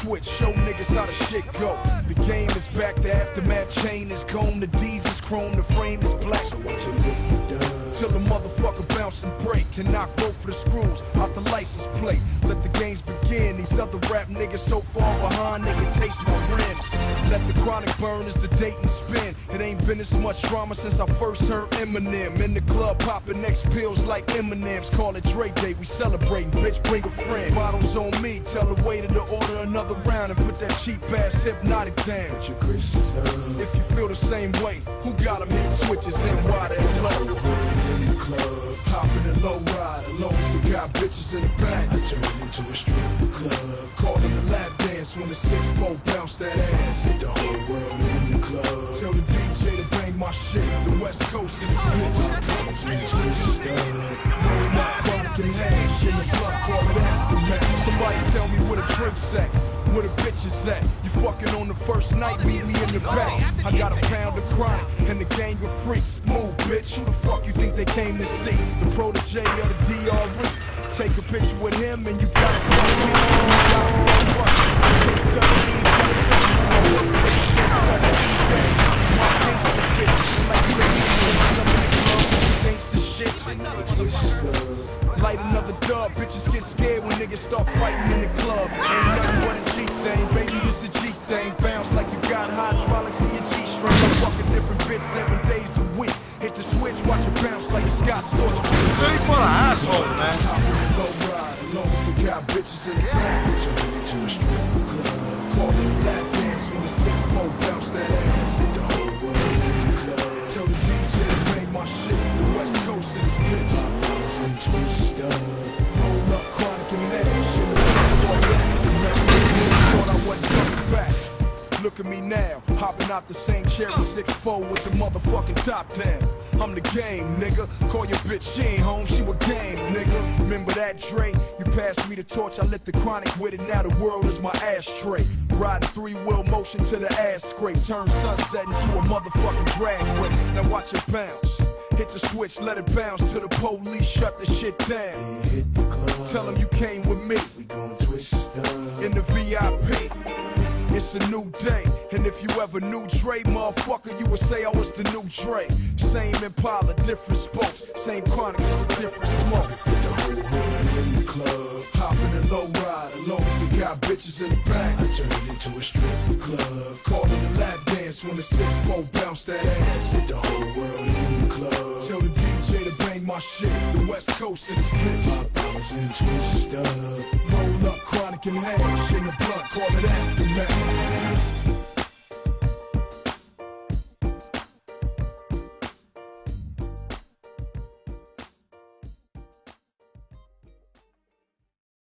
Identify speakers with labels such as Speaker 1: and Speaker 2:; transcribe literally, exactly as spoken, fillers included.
Speaker 1: switch, show niggas how the shit go. The game is back, the aftermath chain is gone. The D's is chrome, the frame is black. So watch it lift it up till the motherfucker bounce and break. Can knock both of the screws out the license plate. Let the games begin. These other rap niggas so far behind, they can taste my rims. Let the chronic burn as the date and spin. It ain't been this much drama since I first heard Eminem. In the club popping next pills like M and M's. Call it Dre Day, we celebrating. Bitch, bring a friend. Bottles on me, tell the waiter to order another round and put that cheap ass Hypnotic down. Put your Chris's up. If you feel the same way, who got them hitting switches and why they low? In the club, hopping a low ride. As long as it got bitches in the back, I turn it into a strip club. Call it a lap dance when the six four bounce that ass. Hit the whole world in the club. Tell the D J to bang my shit. The West Coast in this bitch. Twist up. My chronic and hash in the blood, call it aftermath. Somebody tell me where the drinks at, where the bitches at. You fucking on the first night, meet me in the back. I got a pound of chronic and the gang of freaks. Move, bitch, who the fuck you think they came to see? The protege of the D R E. Take a picture with him and you gotta fuck me. You gotta fuck Rush. Can't touch me, but something I would say. Can't touch me, bitch. My gangsta bitch. Like you ain't some of the club. Gangsta shit. Twist up. Light another dub. Bitches get scared when niggas start fighting in the club. Ain't nothing but a G thing. Baby, it's a G thing. Bounce like you got hydraulics in your G-string. I fuck a different bitch seven days a week. Hit the switch, watch it bounce like a Scott Storch.
Speaker 2: City full of assholes, man.
Speaker 1: Low ride, as long as it got bitches in the back. Turn it into a strip club. Call it a lap dance when the six four bounce that ass. Hit the whole world in the club. Tell the D J to bang my shit. The West Coast in this bitch. Bottles and twist up. Roll up chronic and hash in the club. Call it aftermath. Thought I wasn't coming back. Look at me now, hopping out the same cherry six four with the motherfucking top down. I'm the game, nigga. Call your bitch, she ain't home, she with game, nigga. Remember that, Dre? You passed me the torch, I lit the chronic with it. Now the world is my ashtray. Riding three-wheel motion to the ass scrape. Turn sunset into a motherfucking drag race. Now watch it bounce. Hit the switch, let it bounce till the police shut the shit down. Yeah, hit the club. Tell them you came with me. We gon' twist up. In the V I P. It's a new day, and if you ever knew Dre, motherfucker, you would say I was the new Dre. Same Impala, different spokes, same chronic, just a different smoke. Fit the whole hood in the club, hopping a low ride, as long as it got bitches in the back. I turn it into a strip club, call it a lap dance when the six four bounce that ass. Hit the whole world in the club. Tell the D J to bang my shit, the West Coast in this bitch. My powers and twist up, roll up chronic and hash in the blunt, call it aftermath.